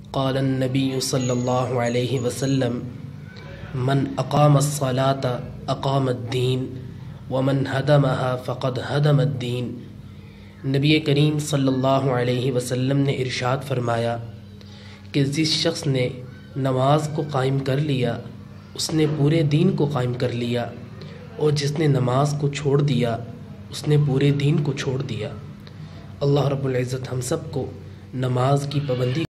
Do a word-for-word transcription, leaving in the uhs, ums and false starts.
क़ाल नबी सल्लल्लाहु अलैहि वसल्लम मन अक़ामस्सलात अक़ामद्दीन व मन हदमहा फ़क़द हदमद्दीन। नबी करीम सल्लल्लाहु अलैहि वसल्लम ने इरशाद फरमाया कि जिस शख्स ने नमाज को कायम कर लिया उसने पूरे दीन को कायम कर लिया, और जिसने नमाज को छोड़ दिया उसने पूरे दीन को छोड़ दिया। अल्लाह रब्बुल इज़्ज़त हम सब को नमाज की पाबंदी